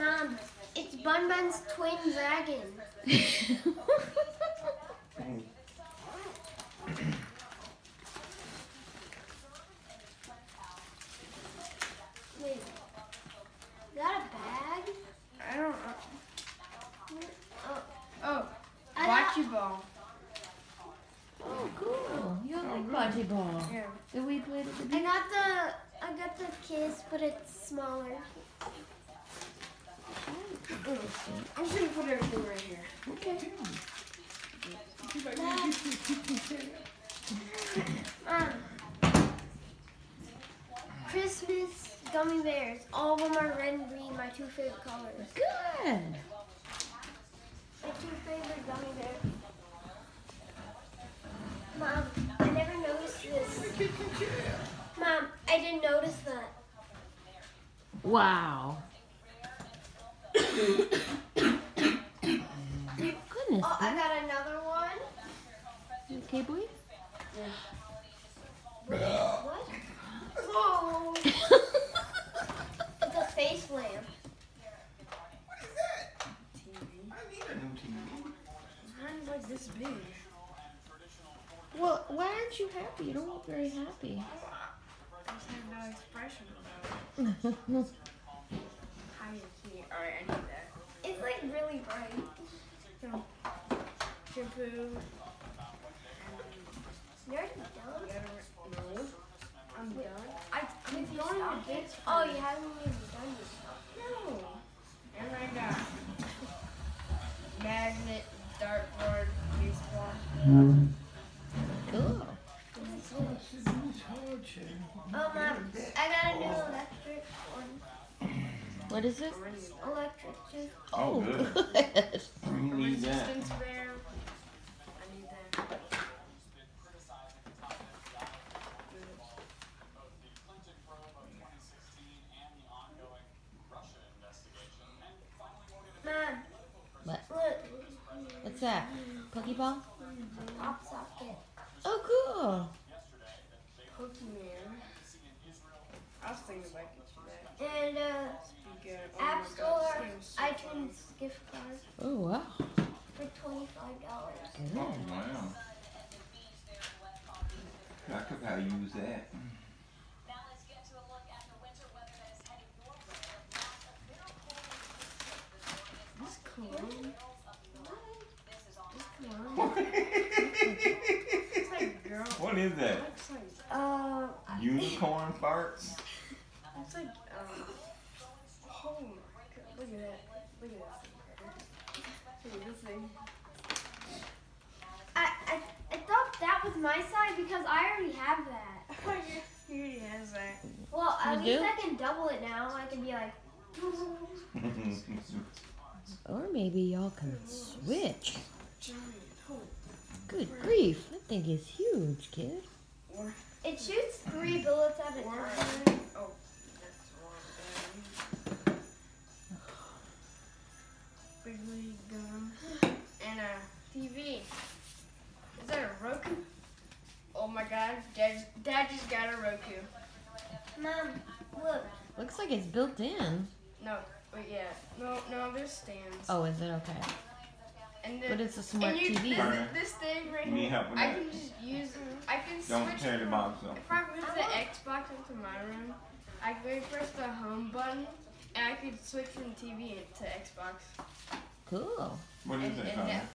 Mom, it's Bun Bun's twin dragon. Wait, is that a bag? I don't know. Oh, Bocce ball. Oh, cool. You like bocce ball. Yeah. Did we play it at the beach? I got the kiss, but it's smaller. I'm just gonna put everything right here. Okay. Christmas gummy bears. All of them are red and green, my two favorite colors. Good. My two favorite gummy bears. Mom, I never noticed this. Mom, I didn't notice that. Wow. Goodness. Oh, I got another one. You okay, boy? What? Oh. It's a face lamp. What is that? TV. I need a new TV. Mine's like this big. Well, why aren't you happy? You don't look very happy. I just have no expression about it. How you can't. Alright, I need that. It's like really bright. Shampoo. You're already done? No. I'm done. I'm going going to get Oh, you haven't even done your stuff. No. And I got magnet, dartboard, baseball. Cool. Oh, Mom, I got a new electric one. What is it? Electric, too. Oh, good. Good. You need that. Resistance bear. I need that. Mom, What? look. What's that? Pokeball? Pop socket. Oh, cool. Pokemon. I was thinking about getting that. And Be good. Oh App my God, Store, this game's so iTunes gift card Oh, wow. for $25. Good. Oh, wow. I could probably use that. This cologne. This cologne. What It's like girl. is It that? looks like. Unicorn farts? It's like. Oh my God! Look at that! Look at this. Look at this thing. I thought that was my side because I already have that. He already has that. Well, at You least do? I can double it now. I can be like, Or maybe y'all can switch. Giant. Holy. Good grief. That thing is huge, kid. Or. it shoots 3 bullets at a Or. time. Oh, that's one. Big league gun. And a TV. Is that a Roku? Oh my God, Dad just got a Roku. Mom, look. Looks like it's built in. No, wait, yeah. No, there's stands. Oh, is it? Okay. And But it's a smart and TV. This thing right You need here, help with I that? can just use I can Don't switch tear the from- box up. If I move the Xbox into my room, I could press the home button and I could switch from TV to Xbox. Cool. What is And that, Connor? Netflix.